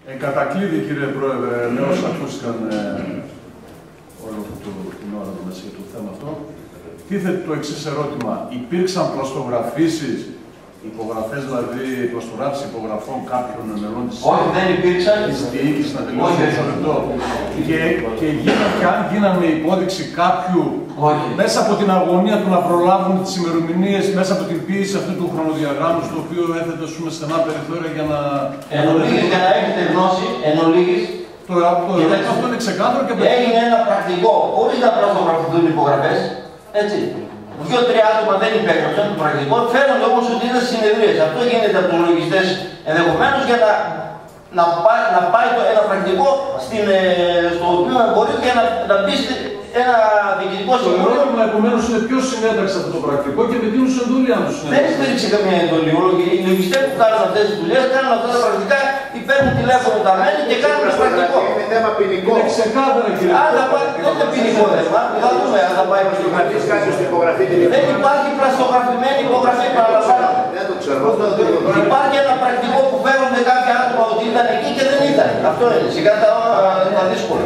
Κατακλείδη, κύριε Πρόεδρε, λέω όσα ακούστηκαν όλο την ώρα μέσα για το θέμα αυτό. Τίθεται το εξής ερώτημα. Υπήρξαν πλαστογραφήσεις, υπογραφές δηλαδή, πλαστογράφηση υπογραφών κάποιων μελών της διοίκησης, να τελειώσει αυτό λεπτό. Και αν γίνανε υπόδειξη κάποιου μέσα από την αγωνία του να προλάβουν τις ημερομηνίες, μέσα από την ποίηση αυτού του χρονοδιαγράμμου, στο οποίο έθετε στενά περιθώρια για να. Εν ολίγης, για να έχετε γνώση, εν ολίγης. Το ερώτημα αυτό είναι ξεκάθαρο και έγινε ένα πρακτικό, χωρίς να πλαστογραφηθούν υπογραφές. Έτσι. 2-3 άτομα δεν υπέγραψαν το πρακτικό, φαίνονται όμως ότι είναι συνεδρίες. Αυτό γίνεται από τους λογιστές ενδεχομένως για να πάει ένα πρακτικό στο οποίο μπορεί και να μπει ένα διοικητικό συμβούλιο. Το ερώτημα επομένως είναι ποιος συνέταξε αυτό το πρακτικό και με τίνους εντολή αν του συνέταξε. Δεν υπήρξε καμία εντολή. Οι λογιστές που κάνουν αυτές τις δουλειές κάνουν αυτά τα πρακτικά, παίρνουν τηλέφωνο τα μέλη και κάνουν το πρακτικό. Είναι θέμα ποινικό. Είναι ξεκάθαρα, κύριε Πρόεδρε. Δεν είναι ποινικό θέμα. Θα δούμε αν θα πάει πλαστογραφική. Δεν υπάρχει πλαστογραφημένη υπογραφή, παραλαμβάνω. Δεν το ξέρω. Υπάρχει ένα πρακτικό που φέρονται κάποια άτομα ότι ήταν εκεί και δεν ήταν. Αυτό είναι. Σιγά τα δύσκολα.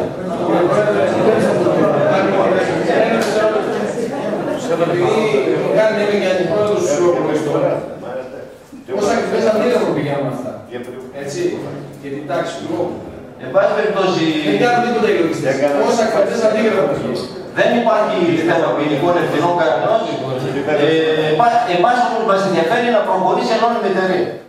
Κάνει είμαι για την πρόεδρος του Σιωπολιστών. Πόσα ακριβές αντίγραφο πηγαίνουν αυτά. Έτσι, για την τάξη του λόγου. Εν πάση περιπτώσει. Δεν κάνουν τίποτα οι λογιστές. Πόσα ακριβές αντίγραφο πηγαίνουν. Δεν υπάρχει θέμα ποινικών ευθυνών κανένας. Εν πάση περιπτώσει μας ενδιαφέρει να προχωρήσει ενώνυμη εταιρεία.